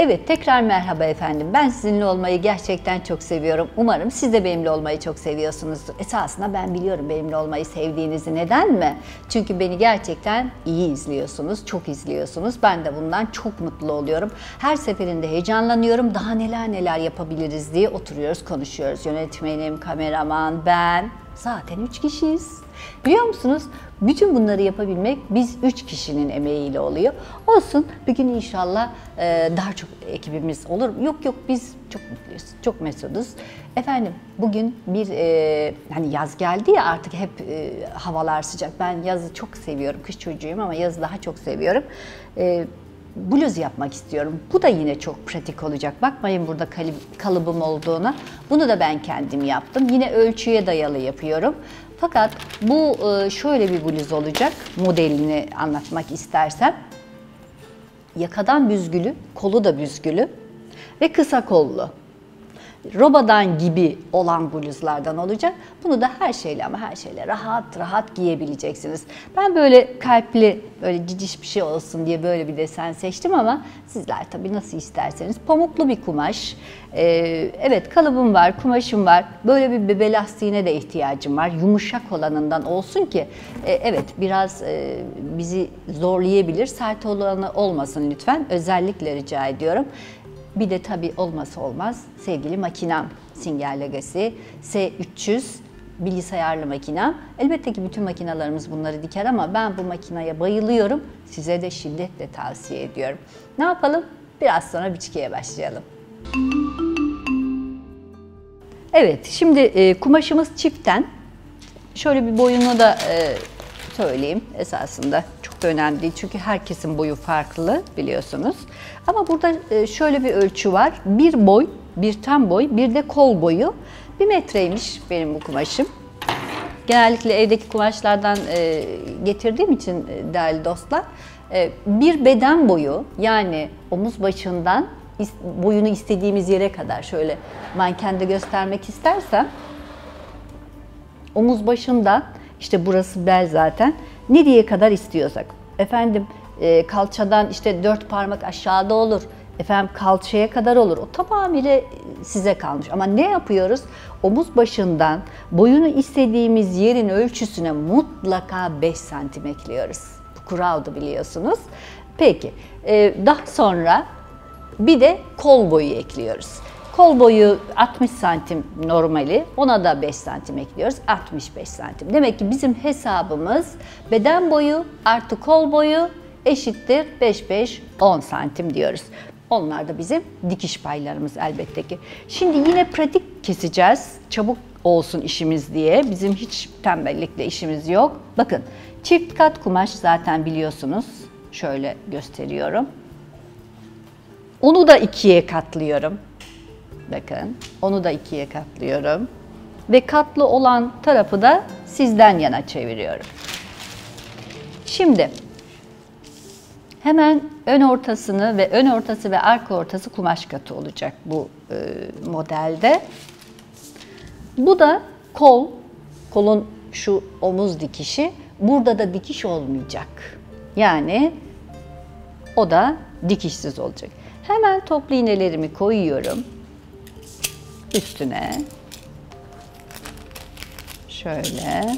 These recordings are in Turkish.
Evet, tekrar merhaba efendim. Ben sizinle olmayı gerçekten çok seviyorum. Umarım siz de benimle olmayı çok seviyorsunuzdur. Esasında ben biliyorum benimle olmayı sevdiğinizi. Neden mi? Çünkü beni gerçekten iyi izliyorsunuz, çok izliyorsunuz. Ben de bundan çok mutlu oluyorum. Her seferinde heyecanlanıyorum. Daha neler yapabiliriz diye oturuyoruz, konuşuyoruz. Yönetmenim, kameraman, ben. Zaten 3 kişiyiz. Biliyor musunuz? Bütün bunları yapabilmek biz 3 kişinin emeğiyle oluyor. Olsun, bir gün inşallah daha çok ekibimiz olur. Yok biz çok mutluyuz, çok mesuduz. Efendim bugün bir hani yaz geldi ya, artık hep havalar sıcak. Ben yazı çok seviyorum, kış çocuğuyum ama yazı daha çok seviyorum. Bluz yapmak istiyorum. Bu da yine çok pratik olacak. Bakmayın burada kalıbım olduğuna. Bunu da ben kendim yaptım. Yine ölçüye dayalı yapıyorum. Fakat bu şöyle bir bluz olacak. Modelini anlatmak istersem. Yakadan büzgülü, kolu da büzgülü ve kısa kollu. Robadan gibi olan bluzlardan olacak. Bunu da her şeyle rahat giyebileceksiniz. Ben böyle kalpli, böyle ciciş bir şey olsun diye böyle bir desen seçtim ama sizler tabii nasıl isterseniz. Pamuklu bir kumaş. Evet, kalıbım var, kumaşım var. Böyle bir bebe lastiğine de ihtiyacım var. Yumuşak olanından olsun ki evet biraz bizi zorlayabilir. Sert olanı olmasın lütfen. Özellikle rica ediyorum. Bir de tabii olmazsa olmaz sevgili makinem Singer Legacy S300 bilgisayarlı makinem. Elbette ki bütün makinalarımız bunları diker ama ben bu makineye bayılıyorum. Size de şiddetle tavsiye ediyorum. Ne yapalım? Biraz sonra biçkiye başlayalım. Evet, şimdi kumaşımız çiften. Şöyle bir boyunu da söyleyeyim. Esasında çok da önemli değil çünkü herkesin boyu farklı biliyorsunuz. Ama burada şöyle bir ölçü var. Bir boy, bir tam boy, bir de kol boyu. 1 metreymiş benim bu kumaşım. Genellikle evdeki kumaşlardan getirdiğim için değerli dostlar, bir beden boyu, yani omuz başından boyunu istediğimiz yere kadar şöyle mankende göstermek istersem, omuz başından, işte burası bel zaten, nereye kadar istiyorsak. Efendim kalçadan işte 4 parmak aşağıda olur. Efendim kalçaya kadar olur. O tamamıyla size kalmış. Ama ne yapıyoruz? Omuz başından boyunu istediğimiz yerin ölçüsüne mutlaka 5 santim ekliyoruz. Bu kuraldı biliyorsunuz. Peki daha sonra bir de kol boyu ekliyoruz. Kol boyu 60 santim normali, ona da 5 santim ekliyoruz, 65 santim. Demek ki bizim hesabımız beden boyu artı kol boyu eşittir 5-5-10 santim diyoruz. Onlar da bizim dikiş paylarımız elbette ki. Şimdi yine pratik keseceğiz, çabuk olsun işimiz diye. Bizim hiç tembellikle işimiz yok. Bakın, çift kat kumaş zaten biliyorsunuz. Şöyle gösteriyorum. Onu da 2'ye katlıyorum. Bakın, onu da 2'ye katlıyorum. Ve katlı olan tarafı da sizden yana çeviriyorum. Şimdi hemen ön ortasını ve ön ortası ve arka ortası kumaş katı olacak bu modelde. Bu da kol, kolun şu omuz dikişi. Burada da dikiş olmayacak. Yani o da dikişsiz olacak. Hemen toplu iğnelerimi koyuyorum. Üstüne şöyle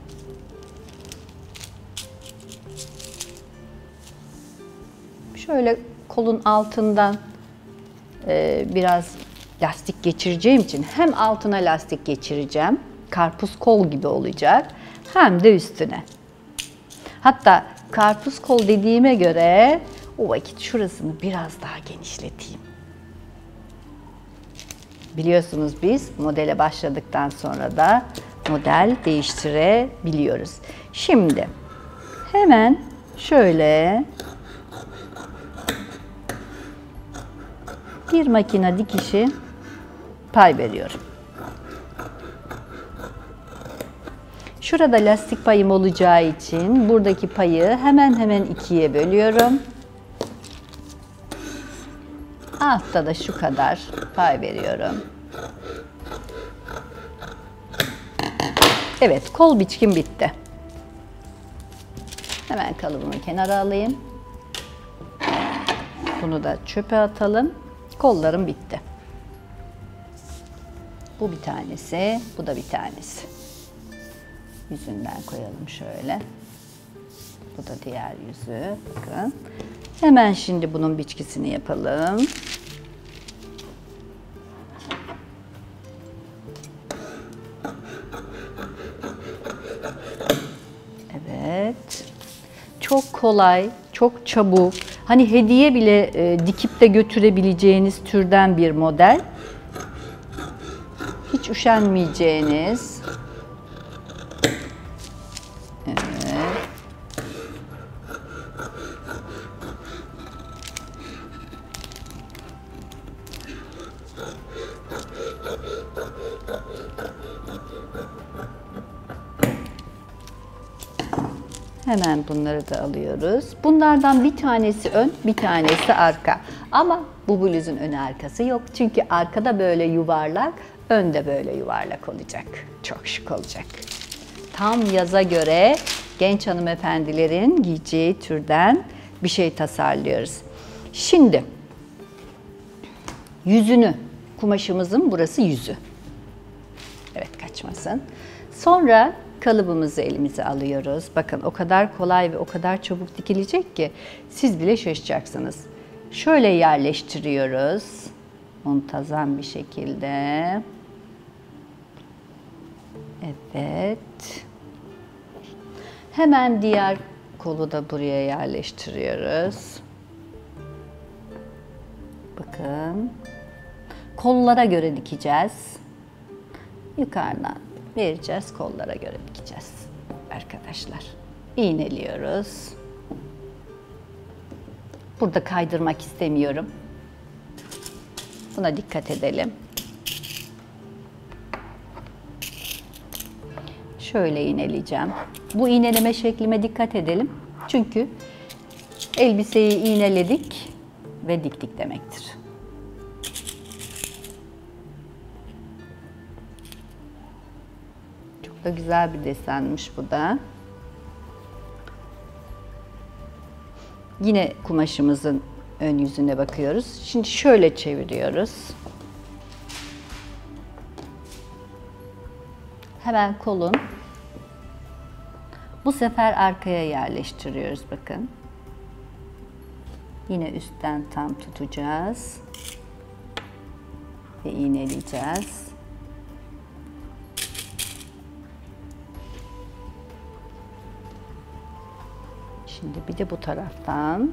kolun altından biraz lastik geçireceğim için hem altına lastik geçireceğim, karpuz kol gibi olacak, hem de üstüne. Hatta karpuz kol dediğime göre o vakit şurasını biraz daha genişleteyim. Biliyorsunuz biz modele başladıktan sonra da model değiştirebiliyoruz. Şimdi hemen şöyle bir makine dikişi pay veriyorum. Şurada lastik payım olacağı için buradaki payı hemen 2'ye bölüyorum. Altta da şu kadar pay veriyorum. Evet, kol biçkim bitti. Hemen kalıbımı kenara alayım. Bunu da çöpe atalım. Kollarım bitti. Bu bir tanesi, bu da bir tanesi. Yüzünden koyalım şöyle. Bu da diğer yüzü. Bakın. Hemen şimdi bunun biçkisini yapalım. Evet. Çok kolay, çok çabuk. Hani hediye bile dikip de götürebileceğiniz türden bir model. Hiç üşenmeyeceğiniz. Evet. Hemen bunları da alıyoruz. Bunlardan bir tanesi ön, bir tanesi arka. Ama bu bluzun önü arkası yok. Çünkü arkada böyle yuvarlak, önde böyle yuvarlak olacak. Çok şık olacak. Tam yaza göre genç hanımefendilerin giyeceği türden bir şey tasarlıyoruz. Şimdi yüzünü, kumaşımızın burası yüzü. Evet, kaçmasın. Sonra kalıbımızı elimize alıyoruz. Bakın o kadar kolay ve o kadar çabuk dikilecek ki siz bile şaşacaksınız. Şöyle yerleştiriyoruz. Muntazam bir şekilde. Evet. Hemen diğer kolu da buraya yerleştiriyoruz. Bakın. Kollara göre dikeceğiz. Yukarıdan vereceğiz, kollara göre dikeceğiz arkadaşlar. İğneliyoruz. Burada kaydırmak istemiyorum. Buna dikkat edelim. Şöyle iğneleyeceğim. Bu iğneleme şeklime dikkat edelim. Çünkü elbiseyi iğneledik ve diktik demektir. Çok da güzel bir desenmiş bu da. Yine kumaşımızın ön yüzüne bakıyoruz. Şimdi şöyle çeviriyoruz. Hemen kolun. Bu sefer arkaya yerleştiriyoruz bakın. Yine üstten tam tutacağız. Ve iğneleyeceğiz. Şimdi bir de bu taraftan.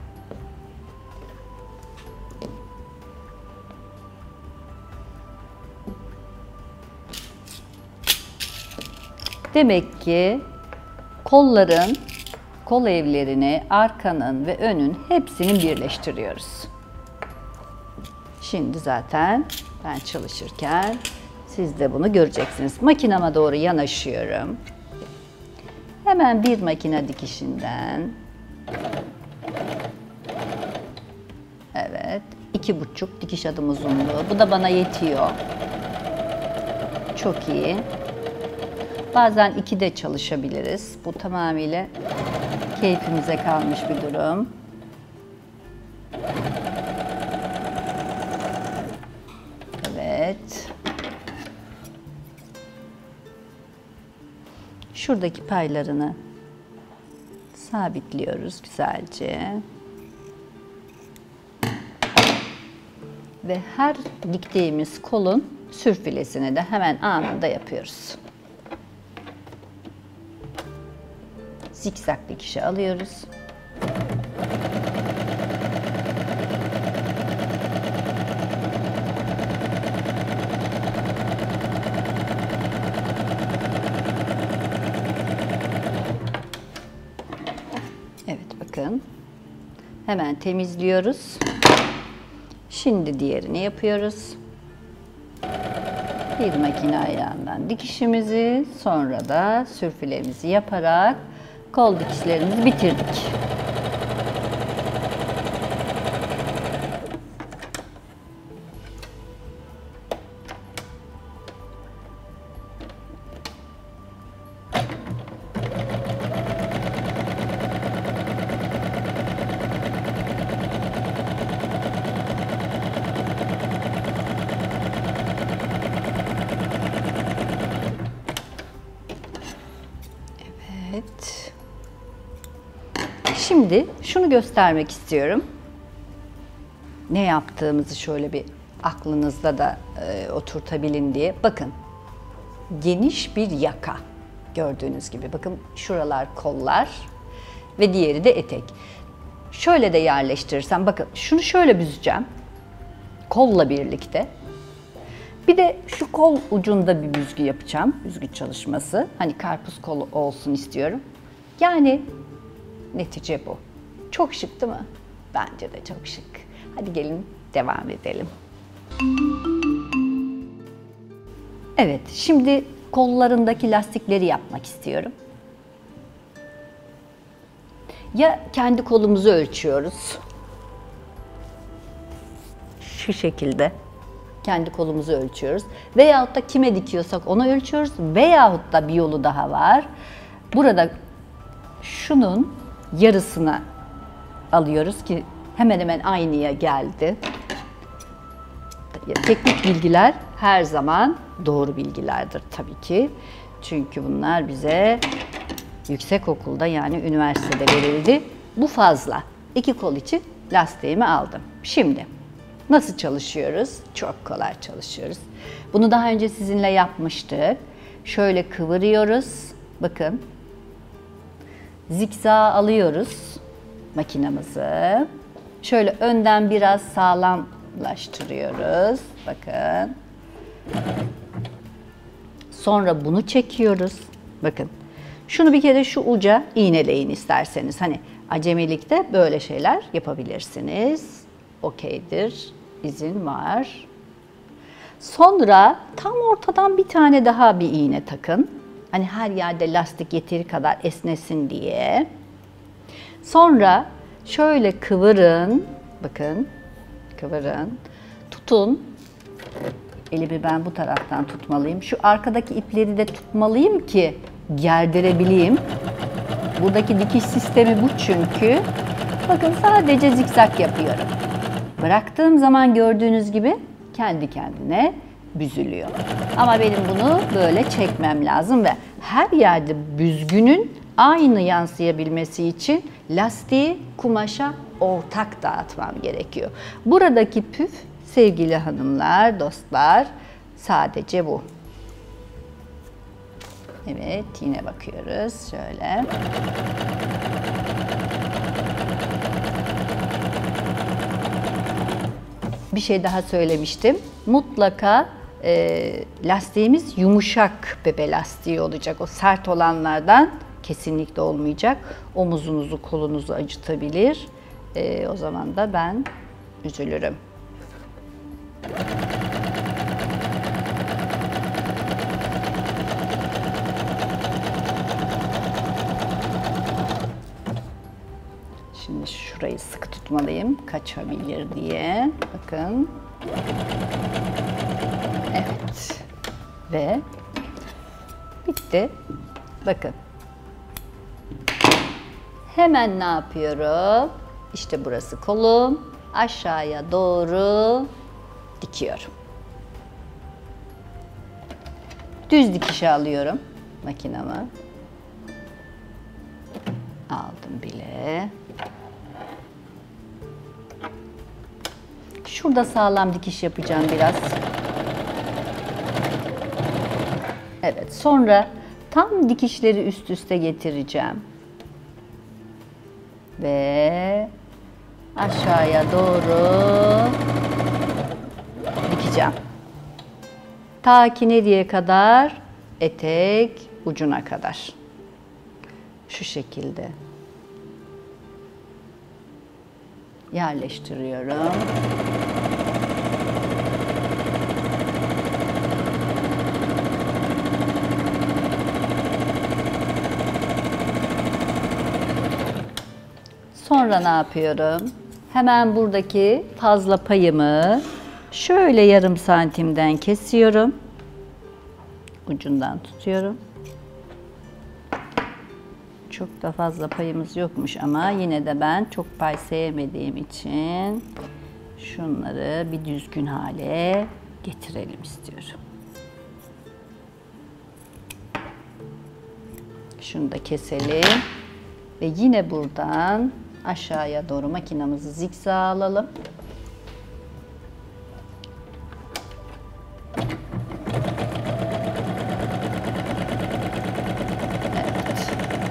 Demek ki kolların, kol evlerini, arkanın ve önün hepsini birleştiriyoruz. Şimdi zaten ben çalışırken siz de bunu göreceksiniz. Makinama doğru yanaşıyorum. Hemen bir makine dikişinden. Evet, 2,5 dikiş adım uzunluğu. Bu da bana yetiyor. Çok iyi. Bazen 2 de çalışabiliriz. Bu tamamıyla keyfimize kalmış bir durum. Evet. Şuradaki paylarını sabitliyoruz güzelce. Ve her diktiğimiz kolun sürfilesini de hemen anında yapıyoruz. Zikzak dikişi alıyoruz. Evet bakın. Hemen temizliyoruz. Şimdi diğerini yapıyoruz. Bir makine ayağından dikişimizi, sonra da sürfilemizi yaparak kol dikişlerimizi bitirdik. Evet. Şimdi şunu göstermek istiyorum. Ne yaptığımızı şöyle bir aklınızda da oturtabilin diye. Bakın, geniş bir yaka gördüğünüz gibi. Bakın şuralar kollar ve diğeri de etek. Şöyle de yerleştirirsem, bakın şunu şöyle büzeceğim. Kolla birlikte. Bir de şu kol ucunda bir büzgü yapacağım. Büzgü çalışması. Hani karpuz kolu olsun istiyorum. Yani netice bu. Çok şık değil mi? Bence de çok şık. Hadi gelin devam edelim. Evet, şimdi kollarındaki lastikleri yapmak istiyorum. Ya kendi kolumuzu ölçüyoruz. Şu şekilde. Kendi kolumuzu ölçüyoruz. Veyahut da kime dikiyorsak onu ölçüyoruz. Veyahut da bir yolu daha var. Burada şunun yarısını alıyoruz ki hemen hemen aynıya geldi. Teknik bilgiler her zaman doğru bilgilerdir tabii ki. Çünkü bunlar bize yüksekokulda yani üniversitede verildi. Bu fazla. 2 kol için lastiğimi aldım. Şimdi nasıl çalışıyoruz? Çok kolay çalışıyoruz. Bunu daha önce sizinle yapmıştık. Şöyle kıvırıyoruz. Bakın. Zikzak alıyoruz makinamızı. Şöyle önden biraz sağlamlaştırıyoruz. Bakın. Sonra bunu çekiyoruz. Bakın. Şunu bir kere şu uca iğneleyin isterseniz. Hani acemilikte böyle şeyler yapabilirsiniz. Okeydir. İzin var. Sonra tam ortadan bir tane daha bir iğne takın. Hani her yerde lastik yeteri kadar esnesin diye. Sonra şöyle kıvırın. Bakın. Kıvırın. Tutun. Elimi ben bu taraftan tutmalıyım. Şu arkadaki ipleri de tutmalıyım ki gerdirebileyim. Buradaki dikiş sistemi bu çünkü. Bakın sadece zikzak yapıyorum. Bıraktığım zaman gördüğünüz gibi kendi kendine büzülüyor. Ama benim bunu böyle çekmem lazım ve her yerde büzgünün aynı yansıyabilmesi için lastiği kumaşa ortak dağıtmam gerekiyor. Buradaki püf sevgili hanımlar, dostlar sadece bu. Evet, yine bakıyoruz şöyle. Bir şey daha söylemiştim. Mutlaka lastiğimiz yumuşak bebe lastiği olacak. O sert olanlardan kesinlikle olmayacak. Omuzunuzu, kolunuzu acıtabilir. O zaman da ben üzülürüm. Şimdi şurayı sıkı tutmalıyım, kaçabilir diye. Bakın. Evet. Ve bitti. Bakın. Hemen ne yapıyorum? İşte burası kolum. Aşağıya doğru dikiyorum. Düz dikişe alıyorum makinamı. Aldım bile. Şurada sağlam dikiş yapacağım biraz. Evet, sonra tam dikişleri üst üste getireceğim. Ve aşağıya doğru dikeceğim. Ta ki nereye kadar? Etek ucuna kadar. Şu şekilde. Yerleştiriyorum. Sonra ne yapıyorum? Hemen buradaki fazla payımı şöyle yarım santimden kesiyorum. Ucundan tutuyorum. Çok da fazla payımız yokmuş ama yine de ben çok pay sevmediğim için şunları bir düzgün hale getirelim istiyorum. Şunu da keselim. Ve yine buradan aşağıya doğru makinamızı zikzak alalım. Evet.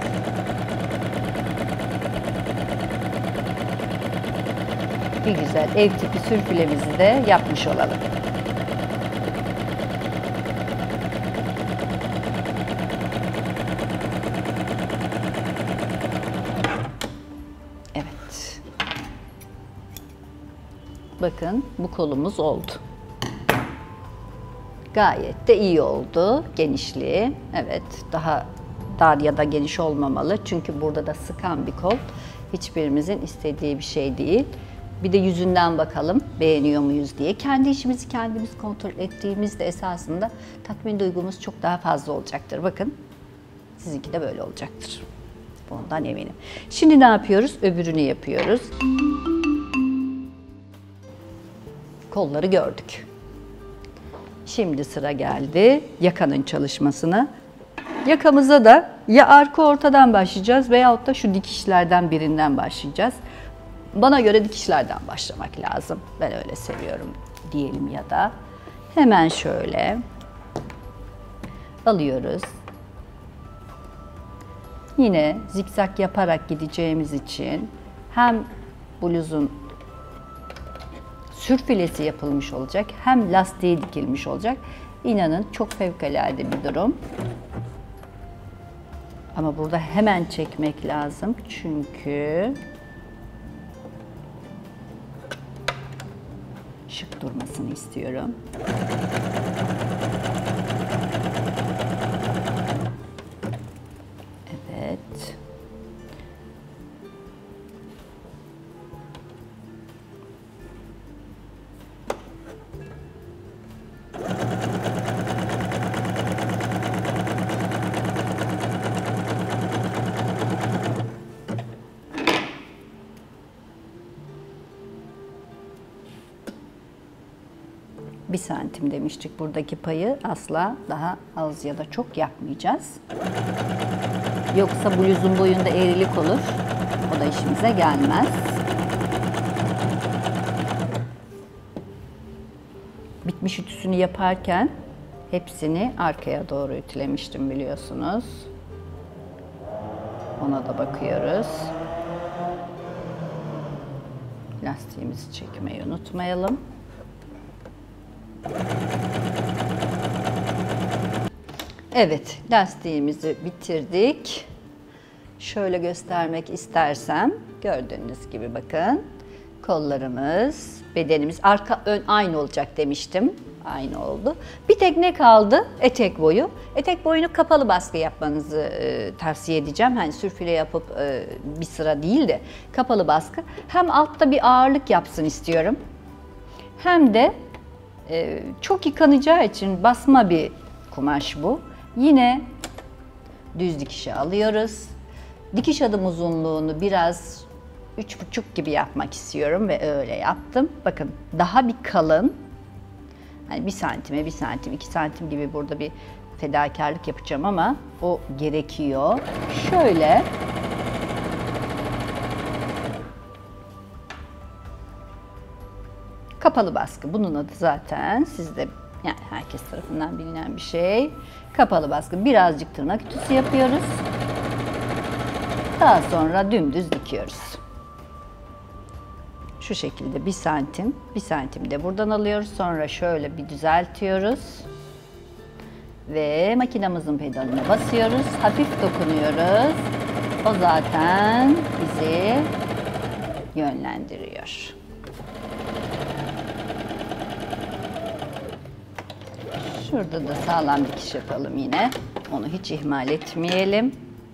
Bir güzel ev tipi sürfülemizi de yapmış olalım. Evet. Bakın bu kolumuz oldu. Gayet de iyi oldu genişliği. Evet, daha dar ya da geniş olmamalı. Çünkü burada da sıkan bir kol hiçbirimizin istediği bir şey değil. Bir de yüzünden bakalım beğeniyor muyuz diye. Kendi işimizi kendimiz kontrol ettiğimizde esasında tatmin duygumuz çok daha fazla olacaktır. Bakın sizinki de böyle olacaktır. Bundan eminim. Şimdi ne yapıyoruz? Öbürünü yapıyoruz. Kolları gördük. Şimdi sıra geldi yakanın çalışmasına. Yakamıza da ya arka ortadan başlayacağız veyahut da şu dikişlerden birinden başlayacağız. Bana göre dikişlerden başlamak lazım. Ben öyle seviyorum diyelim ya da. Hemen şöyle alıyoruz. Yine zikzak yaparak gideceğimiz için hem bluzun sürfilesi yapılmış olacak hem lastiği dikilmiş olacak. İnanın çok fevkalade bir durum. Ama burada hemen çekmek lazım çünkü şık durmasını istiyorum. Evet. Bir santim demiştik buradaki payı, asla daha az ya da çok yapmayacağız. Yoksa bluzun boyunda eğrilik olur. O da işimize gelmez. Bitmiş ütüsünü yaparken hepsini arkaya doğru ütülemiştim biliyorsunuz. Ona da bakıyoruz. Lastiğimizi çekmeyi unutmayalım. Evet, lastiğimizi bitirdik. Şöyle göstermek istersem, gördüğünüz gibi bakın. Kollarımız, bedenimiz arka ön aynı olacak demiştim. Aynı oldu. Bir tek ne kaldı? Etek boyu. Etek boyunu kapalı baskı yapmanızı tavsiye edeceğim. Hani sürfüle yapıp bir sıra değil de kapalı baskı. Hem altta bir ağırlık yapsın istiyorum. Hem de çok yıkanacağı için basma bir kumaş bu. Yine düz dikişe alıyoruz. Dikiş adım uzunluğunu biraz 3,5 gibi yapmak istiyorum ve öyle yaptım. Bakın daha bir kalın, hani 1 santime 1 santim 2 santim gibi burada bir fedakarlık yapacağım ama o gerekiyor. Şöyle kapalı baskı. Bunun adı zaten sizde, yani herkes tarafından bilinen bir şey. Kapalı baskı. Birazcık tırnak ütüsü yapıyoruz. Daha sonra dümdüz dikiyoruz. Şu şekilde 1 santim, 1 santim de buradan alıyoruz. Sonra şöyle bir düzeltiyoruz. Ve makinamızın pedalına basıyoruz. Hafif dokunuyoruz. O zaten bizi yönlendiriyor. Şurada da sağlam dikiş yapalım yine. Onu hiç ihmal etmeyelim.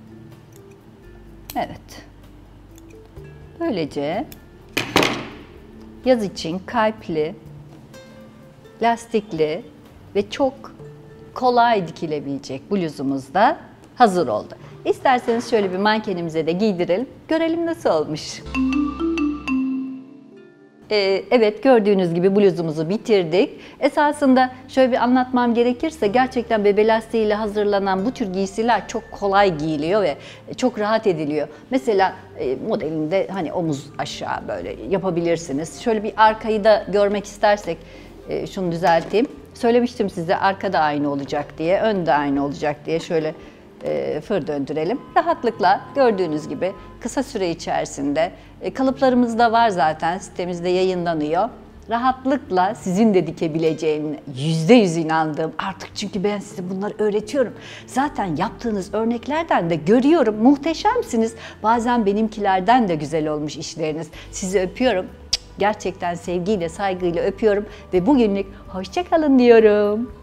Evet. Böylece yaz için kalpli, lastikli ve çok kolay dikilebilecek bluzumuz da hazır oldu. İsterseniz şöyle bir mankenimize de giydirelim. Görelim nasıl olmuş. Evet, gördüğünüz gibi bluzumuzu bitirdik. Esasında şöyle bir anlatmam gerekirse gerçekten bebe lastiğiyle hazırlanan bu tür giysiler çok kolay giyiliyor ve çok rahat ediliyor. Mesela modelinde hani omuz aşağı böyle yapabilirsiniz. Şöyle bir arkayı da görmek istersek şunu düzelteyim. Söylemiştim size arkada aynı olacak diye, ön de aynı olacak diye. Şöyle fır döndürelim. Rahatlıkla gördüğünüz gibi kısa süre içerisinde kalıplarımız da var zaten, sitemizde yayınlanıyor. Rahatlıkla sizin de dikebileceğine %100 inandığım, artık çünkü ben size bunları öğretiyorum. Zaten yaptığınız örneklerden de görüyorum, muhteşemsiniz. Bazen benimkilerden de güzel olmuş işleriniz. Sizi öpüyorum. Gerçekten sevgiyle, saygıyla öpüyorum ve bugünlük hoşça kalın diyorum.